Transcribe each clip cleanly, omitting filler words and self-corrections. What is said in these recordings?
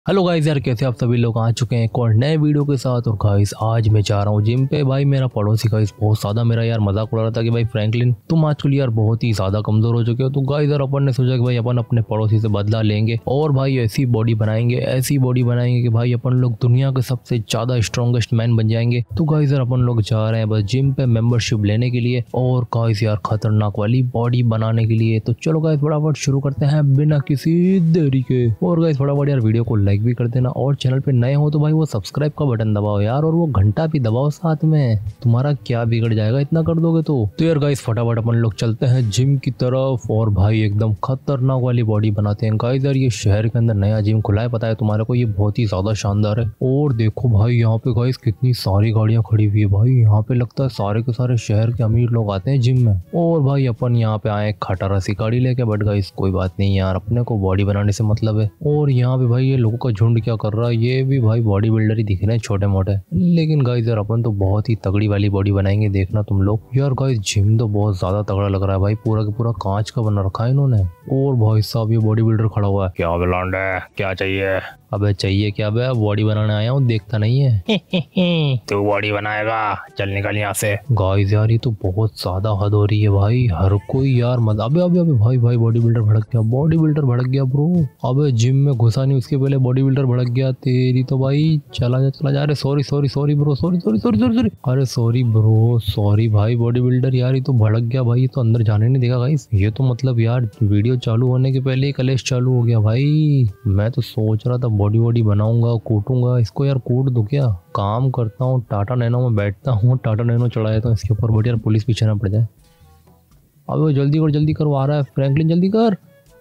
Hello guys यार, कैसे आप सभी लोग आ चुके हैं एक और नए वीडियो के साथ। और गाइस आज मैं जा रहा हूँ जिम पे। भाई मेरा पड़ोसी गाइस बहुत ज्यादा मेरा यार मजाक उड़ा रहा था कि भाई फ्रैंकलिन तुम आजकल यार बहुत ही ज्यादा कमजोर हो चुके हो। तो गाइस यार अपन ने सोचा कि भाई अपन अपने पड़ोसी से बदला लेंगे और भाई ऐसी बॉडी बनाएंगे कि भाई अपन लोग दुनिया के सबसे ज्यादा स्ट्रॉन्गेस्ट मैन बन जाएंगे। तो गाइस यार अपन लोग जा रहे हैं बस जिम पे मेंबरशिप लेने के लिए और गाइस यार खतरनाक वाली बॉडी बनाने के लिए। तो चलो गाइस फटाफट शुरू करते हैं बिना किसी देरी के। और गाइस फटाफट यार वीडियो को लाइक भी कर देना और चैनल पे नए हो तो भाई वो सब्सक्राइब का बटन दबाओ यार, और वो घंटा भी दबाओ साथ में। तुम्हारा क्या बिगड़ जाएगा इतना कर दोगे तो यार गाइस फटाफट अपन लोग चलते हैं जिम की तरफ और भाई एकदम खतरनाक वाली बॉडी बनाते हैं। गाइस यार ये शहर के अंदर नया जिम खुला है, पता है तुम्हारे को, ये बहुत ही ज्यादा शानदार है। और देखो भाई यहाँ पे गाइस कितनी सारी गाड़ियां खड़ी हुई है। भाई यहाँ पे लगता है सारे के सारे शहर के अमीर लोग आते हैं जिम में। और भाई अपन यहाँ पे आए खटारा सी गाड़ी लेके, बट गाइस कोई बात नहीं यार, अपने को बॉडी बनाने से मतलब है। और यहाँ पे भाई ये लोगों का झुंड क्या कर रहा है, ये भी भाई बॉडी बिल्डर ही दिख रहे हैं छोटे मोटे। लेकिन गाइस यार अपन तो बहुत ही तगड़ी वाली बॉडी बनाएंगे, देखना तुम लोग। यार गाइस जिम तो बहुत ज्यादा तगड़ा लग रहा है भाई, पूरा का पूरा कांच का बना रखा है इन्होंने। और भाई साहब ये बॉडी बिल्डर खड़ा हुआ है। क्या ब्लांड है, क्या चाहिए? अबे चाहिए क्या बे, बॉडी बनाने आया हूँ, देखता नहीं है। तू बॉडी बनाएगा, चल निकल यहाँ से। गाइस यार ये तो बहुत ज्यादा हद हो रही है भाई, हर कोई यार मत। अबे अबे अबे भाई भाई बॉडी बिल्डर भड़क गया ब्रो। अबे जिम में घुसा नहीं उसके पहले बॉडी बिल्डर भड़क गया, तेरी तो भाई। चला जा। अरे सॉरी ब्रो, सॉरी। अरे सॉरी ब्रो, सॉरी भाई बॉडी बिल्डर यार, ये तो भड़क गया भाई, ये तो अंदर जाने नहीं देगा गाइस। ये तो मतलब यार वीडियो चालू होने के पहले ही कलेश चालू हो गया भाई। मैं तो सोच रहा था बॉडी बनाऊंगा, कूटूंगा इसको यार, कूट दो क्या। काम करता हूँ टाटा नैनो में बैठता हूँ, टाटा नैनो चढ़ाया तो इसके ऊपर, बट यार पुलिस पीछे ना पड़ जाए। अबे जल्दी कर, वो आ रहा है फ्रैंकलिन, जल्दी कर।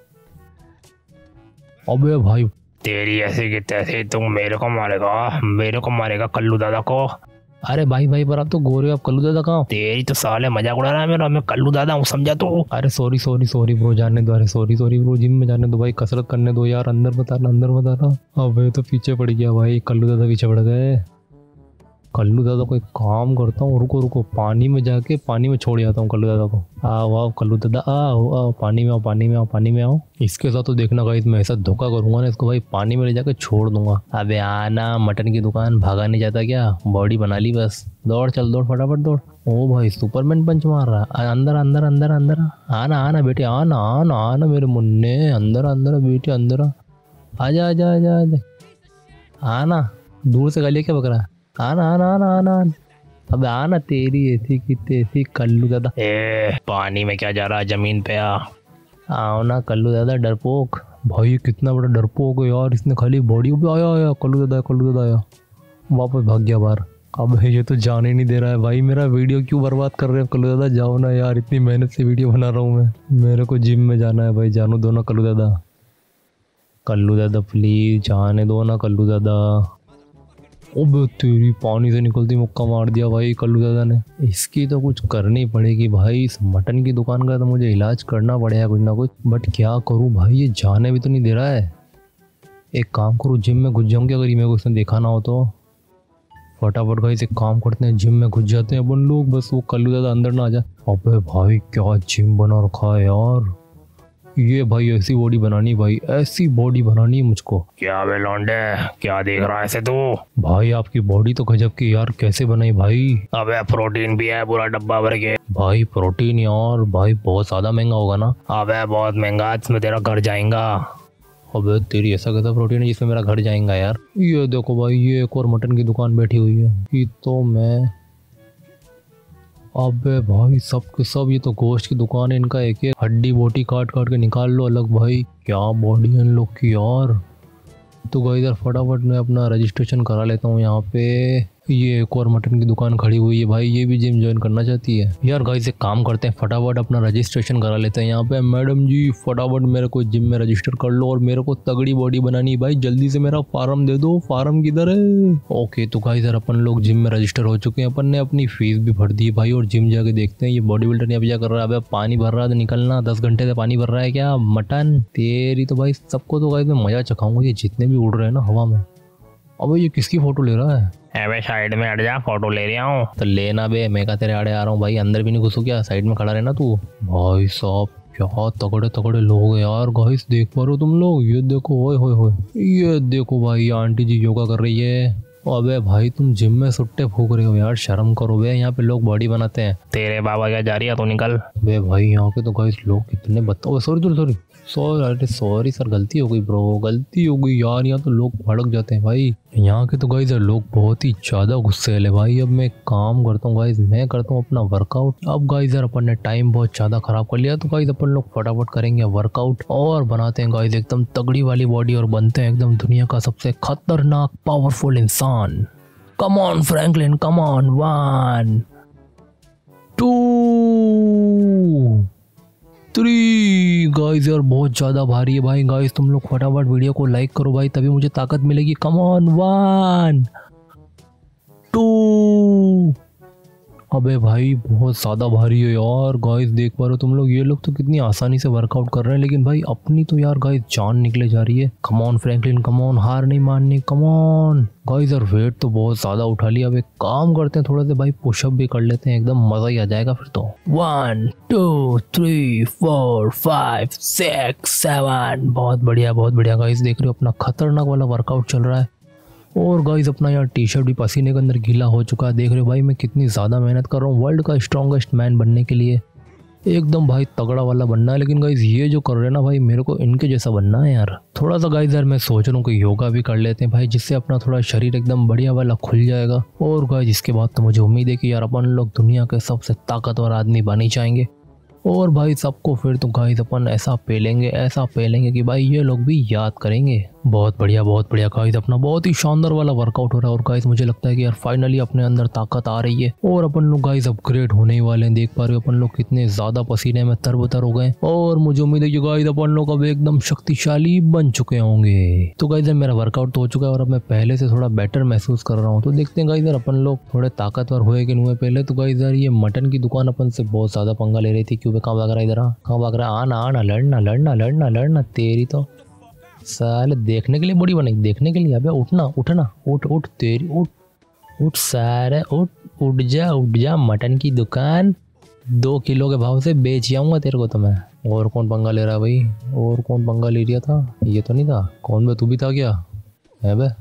अबे भाई तेरी ऐसी की तैसी, तुम मेरे को मारेगा कल्लू दादा को। अरे भाई पर आप तो गोरे हो, आप कल्लू दादा कहाँ हो? तेरी तो साले मजाक उड़ा रहा है मेरा, मैं कल्लू दादा हूँ, समझा तू? अरे सॉरी ब्रो, जाने दो। अरे सॉरी ब्रो, जिम में जाने दो भाई, कसरत करने दो यार, अंदर बता रहा। अबे तो पीछे पड़ गया भाई, कल्लू दादा पीछे पड़ गए। कल्लू दादा को एक काम करता हूँ, रुको पानी में जाके पानी में छोड़ जाता हूँ कल्लू दादा को। आओ कल्लू दादा, आओ पानी में आओ। इसके साथ तो देखना गाइस, मैं ऐसा धोखा करूंगा ना इसको भाई, पानी में ले जाके छोड़ दूंगा। अबे आना, मटन की दुकान भागा नहीं जाता क्या, बॉडी बना ली बस। दौड़ फटाफट दौड़। ओ भाई सुपरमैन पंच मार रहा है। अंदर आना बेटे, आना मेरे मुन्ने, अंदर बेटे, अंदर आजा। आना, दूर से गालियाँ क्या बक रहा है, आना। अब आना, तेरी ऐसी की तैसी कल्लू दादा। पानी में क्या जा रहा है, जमीन पे आओ ना कल्लू दादा, डरपोक भाई, कितना बड़ा डरपोक है यार, इसने खाली बॉडी पे आया कल्लू दादा आया, वापस भाग गया बाहर। अब ये तो जाने नहीं दे रहा है भाई, मेरा वीडियो क्यों बर्बाद कर रहे हो कल्लू दादा, जाओ ना यार, इतनी मेहनत से वीडियो बना रहा हूँ मैं, मेरे को जिम में जाना है भाई, जानो दो ना कल्लू दादा प्लीज, जाने दो ना कल्लू दादा। ओबे तेरी, पानी से निकलती मुक्का मार दिया भाई कल्लू दादा ने। इसकी तो कुछ करनी पड़ेगी भाई, इस मटन की दुकान का तो मुझे इलाज करना पड़ेगा कुछ ना कुछ, बट क्या करूं भाई, ये जाने भी तो नहीं दे रहा है। एक काम करूं, जिम में घुस जाऊंगी अगर ये मेरे को उसने देखा ना हो तो। फटाफट भाई एक काम करते हैं, जिम में घुस जाते हैं अपन लोग, बस वो कल्लू दादा अंदर ना आ जाए। अबे भाई क्या जिम बना रखा है यार, ये भाई ऐसी बॉडी बनानी है मुझको। क्या बे लौंडे, क्या देख रहा है ऐसे तू? भाई आपकी बॉडी तो गजब की यार, कैसे बनाई भाई? अबे प्रोटीन भी है पूरा डब्बा भर के। भाई प्रोटीन यार, भाई बहुत ज्यादा महंगा होगा ना? अबे बहुत महंगा, इसमें तेरा घर जाएगा। अबे तेरी, ऐसा कैसा प्रोटीन है जिसमें मेरा घर जाएगा यार? ये देखो भाई, ये एक और मटन की दुकान बैठी हुई है, ये तो मैं। अबे भाई सब के सब ये तो गोश्त की दुकान है, इनका एक हड्डी बोटी काट के निकाल लो अलग भाई। क्या बॉडी है इन लोग की यार। तो गाइस यार फटाफट मैं अपना रजिस्ट्रेशन करा लेता हूँ यहाँ पे। ये एक और मटन की दुकान खड़ी हुई है भाई, ये भी जिम ज्वाइन करना चाहती है यार। गाइस एक काम करते हैं, फटाफट अपना रजिस्ट्रेशन करा लेते हैं यहाँ पे। मैडम जी फटाफट मेरे को जिम में रजिस्टर कर लो, और मेरे को तगड़ी बॉडी बनानी है भाई, जल्दी से मेरा फार्म दे दो। फार्म किधर है? ओके तो गाइस यार अपन लोग जिम में रजिस्टर हो चुके हैं, अपन ने अपनी फीस भी भर दी है भाई, और जिम जाके देखते हैं ये बॉडी बिल्डर यहाँ पे क्या कर रहा है। अब पानी भर रहा है तो निकलना, 10 घंटे से पानी भर रहा है क्या मटन, तेरी तो भाई। सबको तो गाइस मैं मजा चखाऊंगा, ये जितने भी उड़ रहे हैं ना हवा में। अब ये किसकी फोटो ले रहा है? अबे साइड में हट जा, फोटो ले रहा हूँ। तो लेना बे, मैं का तेरे आड़े आ रहा हूँ भाई, अंदर भी नहीं घुसू क्या, साइड में खड़ा रहना तू। भाई साहब क्या तगड़े तगड़े लोग हैं यार। गाइस देख पा रहे हो तुम लोग, ये देखो, ओए होए होए, ये देखो भाई आंटी जी योगा कर रही है। अबे भाई तुम जिम में सुट्टे फूक रहे हो यार, शर्म करो बे, यहाँ पे लोग बॉडी बनाते हैं। तेरे बाबा क्या जा रही है, तू निकल। बे भाई यहाँ के तो गाइस लोग कितने सॉरी सॉरी सॉरी सॉरी, अरे सॉरी सर, गलती हो गई ब्रो, गलती हो गई यार। यहाँ तो लोग भड़क जाते हैं भाई, यहाँ के तो गाइस लोग बहुत ही ज्यादा गुस्से वाले भाई। अब मैं काम करता हूँ गाइस, मैं करता हूँ अपना वर्कआउट। अब गाइस यार अपन ने टाइम बहुत ज्यादा खराब कर लिया, तो गाइस अपन लोग फटाफट करेंगे वर्कआउट और बनाते हैं गाइस एकदम तगड़ी वाली बॉडी और बनते हैं एकदम दुनिया का सबसे खतरनाक पावरफुल इंसान। Come on Franklin, come on, 1 2 3। Guys यार बहुत ज्यादा भारी है भाई। गाइस तुम लोग फटाफट वीडियो को लाइक करो भाई, तभी मुझे ताकत मिलेगी। Come on, 1 2। अबे भाई बहुत ज्यादा भारी है यार। गाइस देख पा रहे हो तुम लोग, ये लोग तो कितनी आसानी से वर्कआउट कर रहे हैं, लेकिन भाई अपनी तो यार गाइस जान निकले जा रही है। Come on Franklin, come on, हार नहीं माननी, कम ऑन। गाइस यार वेट तो बहुत ज्यादा उठा लिया। अब एक काम करते हैं, थोड़ा सा भाई पुशअप भी कर लेते हैं, एकदम मजा ही आ जाएगा फिर तो। 1 2 3 4 5 6 7। बहुत बढ़िया बहुत बढ़िया। गाइस देख रहे हो अपना खतरनाक वाला वर्कआउट चल रहा है। और गाइस अपना यार टी शर्ट भी पसीने के अंदर गीला हो चुका है। देख रहे हो भाई मैं कितनी ज़्यादा मेहनत कर रहा हूँ वर्ल्ड का स्ट्रॉन्गेस्ट मैन बनने के लिए, एकदम भाई तगड़ा वाला बनना है। लेकिन गाइस ये जो कर रहे हैं ना भाई, मेरे को इनके जैसा बनना है यार। थोड़ा सा गाइस यार मैं सोच रहा हूँ कि योगा भी कर लेते हैं भाई, जिससे अपना थोड़ा शरीर एकदम बढ़िया वाला खुल जाएगा। और गाइस इसके बाद तो मुझे उम्मीद है कि यार अपन लोग दुनिया के सबसे ताकतवर आदमी बन ही जाएंगे। और भाई सबको फिर तो गाइस अपन ऐसा पेलेंगे कि भाई ये लोग भी याद करेंगे। बहुत बढ़िया गाइस, अपना बहुत ही शानदार वाला वर्कआउट हो रहा है। और गाइस मुझे लगता है कि यार फाइनली अपने अंदर ताकत आ रही है और अपन लोग गाइस अपग्रेड होने ही वाले हैं। देख पा रहे हो अपन लोग कितने ज्यादा पसीने में तरबतर हो गए, और मुझे उम्मीद है कि गाइस अपन लोग अब एकदम शक्तिशाली बन चुके होंगे। तो गाइस मेरा वर्कआउट तो हो चुका है और अब मैं पहले से थोड़ा बेटर महसूस कर रहा हूँ। तो देखते हैं गाइस यार अपन लोग थोड़े ताकतवर हुए कि नहीं हुए। पहले तो गाइस यार ये मटन की दुकान अपन से बहुत ज्यादा पंगा ले रही थी। क्यों कहाँ भाग रहा है, इधर कहाँ भाग रहा है, आना लड़ना तेरी तो साले देखने के लिए बॉडी बनाई, देखने के लिए। अबे उठ तेरी, उठ सारे, उठ जा। मटन की दुकान 2 किलो के भाव से बेच आऊंगा तेरे को तो मैं। और कौन पंगा ले रहा है भाई, और कौन पंगा ले रहा था, ये तो नहीं था। कौन बे, तू भी था क्या? है बे,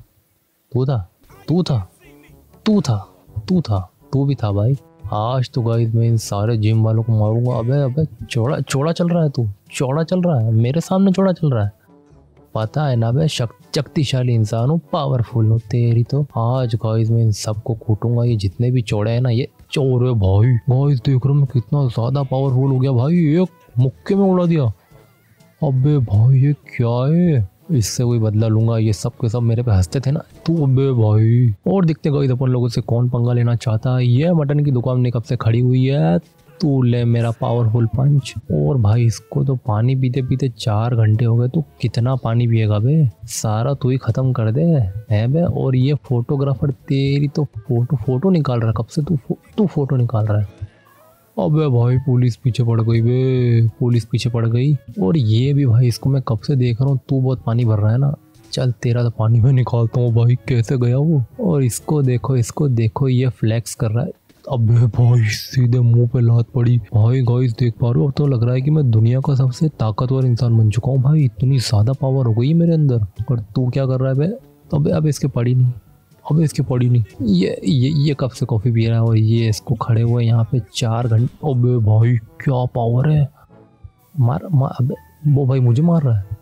तू भी था भाई। आज तो गाइस मैं इन सारे जिम वालों को मारूंगा। अबे चौड़ा चल रहा है, तू चौड़ा चल रहा है, मेरे सामने चौड़ा चल रहा है। पता है ना बे, शक्तिशाली इंसान हूँ, पावरफुल हूँ तेरी तो। आज गाइस मैं इन सबको कूटूंगा, ये जितने भी चौड़े हैं ना, ये चौड़े भाई। गाइस देख रहे हो मैं कितना ज्यादा पावरफुल हो गया भाई, एक मुक्के में उड़ा दिया। अबे भाई ये क्या है, इससे कोई बदला लूंगा। ये सब के सब मेरे पे हंसते थे ना तू। अबे भाई और दिखते गाइस अपन लोगों से कौन पंगा लेना चाहता है। ये मटन की दुकान में कब से खड़ी हुई है, तू ले मेरा पावरफुल पंच। और भाई इसको तो पानी पीते पीते 4 घंटे हो गए। तू कितना पानी पिएगा बे, सारा तू ही खत्म कर दे है बे। और ये फोटोग्राफर तेरी तो फोटो निकाल रहा है, कब से तू फोटो निकाल रहा है। अबे भाई पुलिस पीछे पड़ गई। और ये भी भाई, इसको मैं कब से देख रहा हूँ, तू बहुत पानी भर रहा है ना, चल तेरा तो पानी में निकालता हूँ भाई। कैसे गया वो, और इसको देखो ये फ्लेक्स कर रहा है। अबे भाई सीधे मुंह पे लात पड़ी भाई। गाइस देख पा रहे हो, अब तो लग रहा है कि मैं दुनिया का सबसे ताकतवर इंसान बन चुका हूँ भाई। इतनी ज्यादा पावर हो गई मेरे अंदर। और तू क्या कर रहा है बे? अबे इसके पड़ी नहीं। ये कब से कॉफी पी रहा है, और ये इसको खड़े हुए यहाँ पे 4 घंटे। अबे भाई क्या पावर है, मार। अबे वो भाई मुझे मार रहा है,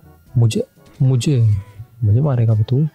मुझे मारेगा बे तू,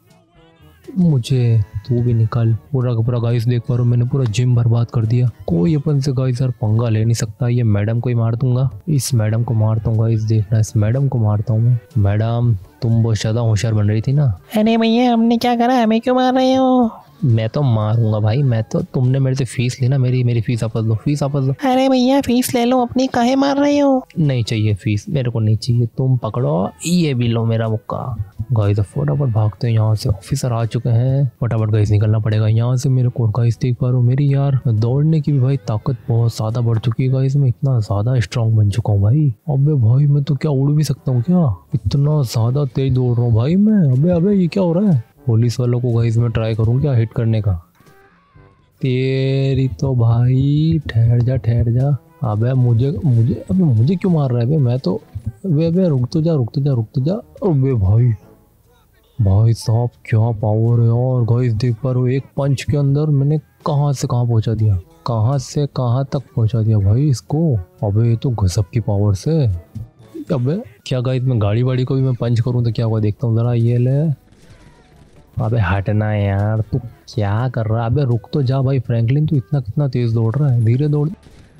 तू भी निकल। पूरा गाइस देख पा रहा हूँ, मैंने पूरा जिम बर्बाद कर दिया। कोई अपन से गाइस यार पंगा ले नहीं सकता। ये मैडम को ही मार दूंगा, इस मैडम को मारता हूँ गाइस, देखना इस मैडम को मारता हूँ मैं। मैडम तुम बहुत ज्यादा होशियार बन रही थी ना। अरे भैया हमने क्या करा, हमें क्यों मार रहे हो? मैं तो मारूंगा भाई, मैं तो, तुमने मेरे से फीस ली ना, मेरी फीस वापस दो। अरे भैया फीस ले लो अपनी, काहे मार रहे हो? नहीं चाहिए फीस, मेरे को नहीं चाहिए। तुम पकड़ो, ये भी लो मेरा मुक्का। गाइस फटाफट भागते हैं यहाँ से, ऑफिसर आ चुके हैं। फटाफट गाइस निकलना पड़ेगा यहाँ से मेरे को। गाइस देख पा रहे हो मेरी यार दौड़ने की भी भाई ताकत बहुत ज्यादा बढ़ चुकी है। गाइस मैं इतना ज्यादा स्ट्रांग बन चुका हूँ भाई। अबे भाई मैं तो क्या उड़ भी सकता हूँ क्या, इतना ज्यादा तेज दौड़ रहा हूँ भाई मैं। अबे ये क्या हो रहा है? पुलिस वालों को गाइस मैं ट्राई करूँ क्या हिट करने का? तेरी तो भाई ठहर जा। अबे मुझे मुझे अबे मुझे क्यों मार रहा है बे? मैं तो बे रुक तो जा, रुक तो जा, रुक तो जा। अबे भाई भाई साहब क्या पावर है यार। गाइस देख पा रहे हो, एक पंच के अंदर मैंने कहाँ से कहाँ पहुँचा दिया, कहाँ से कहाँ तक पहुँचा दिया भाई इसको। अबे ये तो गजब की पावर से। अबे क्या गाइस, मैं गाड़ी वाड़ी को भी मैं पंच करूँ तो क्या हुआ, देखता हूँ जरा। ये ले। अबे हटना यार, तू क्या कर रहा है? अबे रुक तो जा भाई फ्रैंकलिन, तू इतना कितना तेज दौड़ रहा है, धीरे दौड़।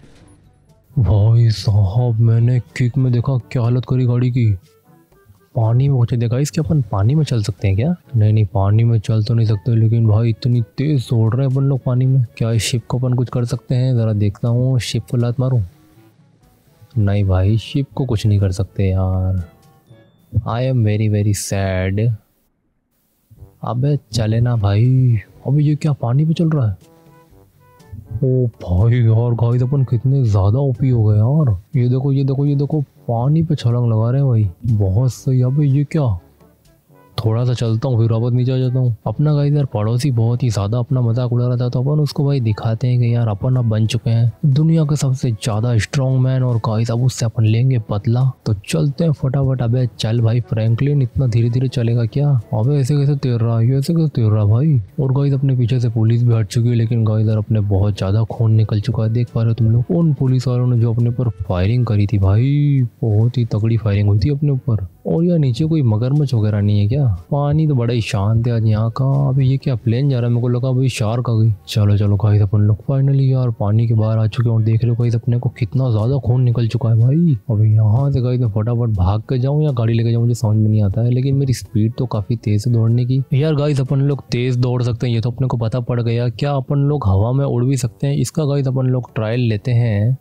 भाई साहब मैंने किक में देखा क्या हालत करी गाड़ी की। पानी में पहुंचे देखा इसके। अपन पानी में चल सकते हैं क्या? नहीं नहीं, पानी में चल तो नहीं सकते, लेकिन भाई इतनी तेज दौड़ रहे हैं अपन लोग पानी में। क्या इस शिप को अपन कुछ कर सकते हैं? ज़रा देखता हूँ, शिप को लात मारूं? नहीं भाई, शिप को कुछ नहीं कर सकते यार। I am very very sad. अबे चले ना भाई। अबे ये क्या पानी पे चल रहा है? ओ भाई यार गाइस, अपन कितने ज़्यादा ओपी हो गए यार। ये देखो ये देखो ये देखो, पानी पे छलांग लगा रहे हैं भाई, बहुत सही। अबे ये क्या, थोड़ा सा चलता हूँ फिर वापस नीचे आ जाता हूँ। अपना गाइस यार पड़ोसी बहुत ही ज़्यादा अपना मजाक उड़ा रहा था, तो अपन उसको भाई दिखाते हैं कि यार अपन अब बन चुके हैं दुनिया के सबसे ज़्यादा स्ट्रॉन्ग मैन, और गाइस अब उससे अपन लेंगे बदला। तो चलते हैं फटाफट। अबे चल भाई फ्रैंकलिन, इतना धीरे धीरे चलेगा क्या? अबे ऐसे कैसे तैर रहा है, ऐसे कैसे तैर रहा भाई। और गाइस अपने पीछे से पुलिस भी हट चुकी है, लेकिन गाइस यार अपने बहुत ज़्यादा खून निकल चुका है। देख पा रहे हो तुम लोग, उन पुलिस वालों ने जो अपने ऊपर फायरिंग करी थी भाई, बहुत ही तगड़ी फायरिंग हुई थी अपने ऊपर। और यार नीचे कोई मगरमच्छ वगैरह नहीं है क्या? पानी तो बड़ा ही शांत है आज यहाँ का। अभी ये क्या प्लेन जा रहा है, मेरे को लगा भाई शार्क आ गई। चलो चलो गाइस, अपन लोग फाइनली यार पानी के बाहर आ चुके हैं, और देख रहे हो गाइस अपने को कितना ज्यादा खून निकल चुका है भाई। अभी यहाँ से गाइस मैं फटाफट भाग के जाऊँ या गाड़ी लेके जाऊँ, मुझे समझ में नहीं आता है, लेकिन मेरी स्पीड तो काफी तेज है दौड़ने की। यार गाइस अपन लोग तेज दौड़ सकते हैं, ये तो अपने को पता पड़ गया। क्या अपन लोग हवा में उड़ भी सकते हैं? इसका गाइस अपन लोग ट्रायल लेते हैं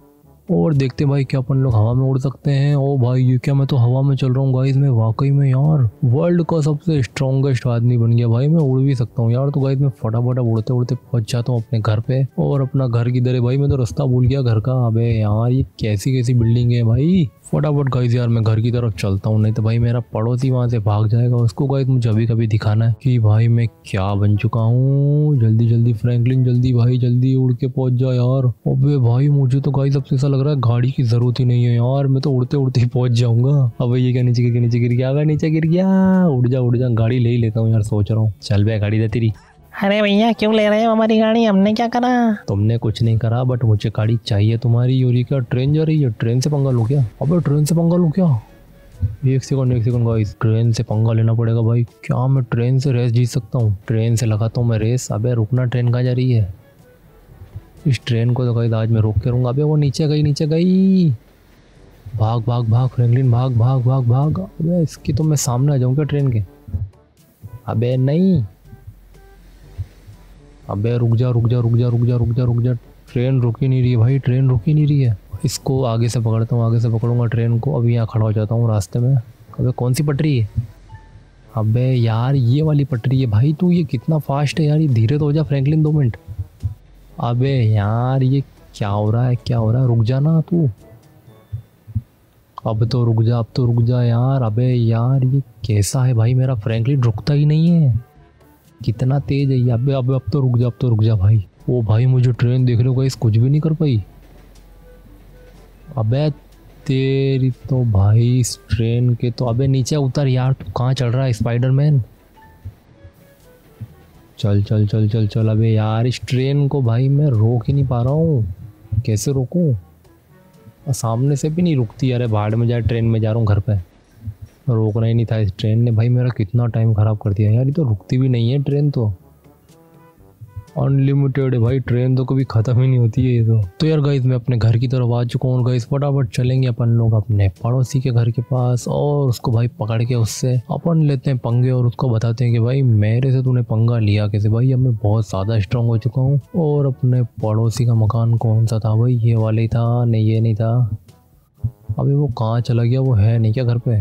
और देखते भाई क्या अपन लोग हवा में उड़ सकते हैं। ओ भाई ये क्या, मैं तो हवा में चल रहा हूँ गाइस। मैं वाकई में यार वर्ल्ड का सबसे स्ट्रॉन्गेस्ट आदमी बन गया भाई, मैं उड़ भी सकता हूँ यार। तो गाइस मैं फटाफट उड़ते उड़ते पहुंच जाता हूँ अपने घर पे। और अपना घर किधर है भाई, मैं तो रास्ता भूल गया घर का। अबे यार ये कैसी कैसी बिल्डिंग है भाई। फटाफट गाइस यार मैं घर की तरफ चलता हूँ, नहीं तो भाई मेरा पड़ोसी वहाँ से भाग जाएगा। उसको गाइस मुझे अभी कभी दिखाना है कि भाई मैं क्या बन चुका हूँ। जल्दी जल्दी फ्रैंकलिन, जल्दी भाई जल्दी उड़ के पहुंच जा यार। अबे भाई मुझे तो गाइस अब ऐसा लग रहा है गाड़ी की जरूरत ही नहीं है यार, मैं तो उड़ते उड़ते ही पहुंच जाऊंगा। अब ये क्या, नीचे गिर गया, नीचे गिर गया, नीचे गिर गया। उड़ जा, गाड़ी ले ही लेता हूँ यार, सोच रहा हूँ। चल बे गाड़ी दे तेरी। अरे भैया क्यों ले रहे हो हमारी गाड़ी, हमने क्या करा? तुमने कुछ नहीं करा, बट मुझे गाड़ी चाहिए तुम्हारी। और ये क्या, ट्रेन जा रही है? ट्रेन से पंगा लो क्या? अबे ट्रेन से पंगा लो क्या? एक सेकंड गाइस, ट्रेन से पंगा लेना पड़ेगा भाई। क्या मैं ट्रेन से रेस जीत सकता हूँ? ट्रेन से लगाता हूँ मैं रेस। अबे रुकना, ट्रेन कहाँ जा रही है? इस ट्रेन को तो गाइस आज मैं रोक के रहूँगा। अबे वो नीचे गई, नीचे गई। भाग भाग भाग फ्रैंकलिन, भाग भाग भाग भाग। अबे इसकी तो मैं सामने आ जाऊँ क्या ट्रेन के? अबे नहीं, अबे रुक जा रुक जा रुक जा रुक जा रुक जा रुक जा। ट्रेन रुक ही नहीं रही है भाई, ट्रेन रुक ही नहीं रही है। इसको आगे से पकड़ता हूँ, आगे से पकड़ूंगा ट्रेन को। अभी यहाँ खड़ा हो जाता हूँ रास्ते में। अबे कौन सी पटरी है? अबे यार ये वाली पटरी है भाई। तू ये कितना फास्ट है यार, ये धीरे तो हो जा फ्रैंकलिन, 2 मिनट। अबे यार ये क्या हो रहा है, क्या हो रहा है? रुक जा ना तू, अब तो रुक जा, अब तो रुक जा यार। अबे यार ये कैसा है भाई, मेरा फ्रैंकलिन रुकता ही नहीं है, कितना तेज है ये। अबे अब तो रुक जा, अब तो रुक जा भाई। ओ भाई मुझे ट्रेन देख लो गाइस, कुछ भी नहीं कर पाई। अबे तेरी तो भाई इस ट्रेन के तो। अबे नीचे उतर यार, तू कहाँ चल रहा है स्पाइडरमैन? चल चल चल चल चल। अबे यार इस ट्रेन को भाई मैं रोक ही नहीं पा रहा हूँ, कैसे रोकूं? सामने से भी नहीं रुकती। अरे भाड़ में जाए, ट्रेन में जा रहा हूँ घर पे। रोकना ही नहीं था इस ट्रेन ने भाई, मेरा कितना टाइम ख़राब कर दिया यार। ये तो रुकती भी नहीं है ट्रेन, तो अनलिमिटेड है भाई ट्रेन, तो कभी ख़त्म ही नहीं होती है ये तो यार गाइस मैं अपने घर की तरफ आ चुका हूँ। गाइस फटाफट चलेंगे अपन लोग अपने पड़ोसी के घर के पास, और उसको भाई पकड़ के उससे अपन लेते हैं पंगे, और उसको बताते हैं कि भाई मेरे से तूने पंगा लिया कैसे भाई, अब मैं बहुत ज़्यादा स्ट्रांग हो चुका हूँ। और अपने पड़ोसी का मकान कौन सा था भाई? ये वाले ही था? नहीं ये नहीं था। अभी वो कहाँ चला गया? वो है नहीं क्या घर पे?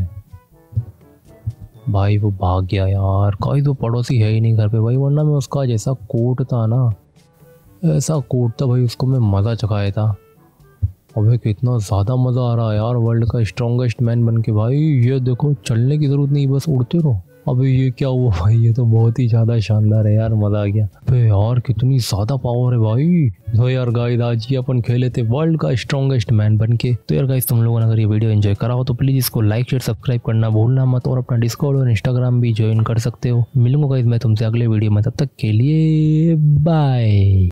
भाई वो भाग गया यार। कोई तो पड़ोसी है ही नहीं घर पे भाई, वरना मैं उसका जैसा कूटता ना, ऐसा कूटता भाई उसको मैं, मज़ा चखाया था। अबे कितना ज़्यादा मज़ा आ रहा है यार वर्ल्ड का स्ट्रॉन्गेस्ट मैन बन के भाई। ये देखो चलने की ज़रूरत नहीं, बस उड़ते रहो। अबे ये क्या हुआ भाई, ये तो बहुत ही ज्यादा शानदार है यार, मजा आ गया। अबे यार कितनी ज्यादा पावर है भाई। तो यार गाइस आज ही अपन खेले थे वर्ल्ड का स्ट्रॉन्गेस्ट मैन बन के। तो यार गाइस तुम लोगों ने अगर ये वीडियो एंजॉय करा हो तो प्लीज इसको लाइक शेयर सब्सक्राइब करना भूलना मत, और अपना डिस्कॉर्ड और इंस्टाग्राम भी ज्वाइन कर सकते हो। मिलूंगा गाइस मैं तुमसे अगले वीडियो में, तब तक के लिए बाय।